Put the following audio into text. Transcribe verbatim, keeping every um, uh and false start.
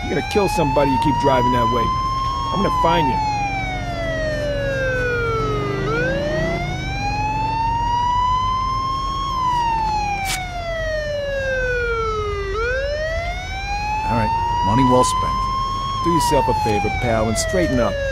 You're gonna kill somebody you keep driving that way. I'm gonna find you. All right, money well spent. Do yourself a favor, pal, and straighten up.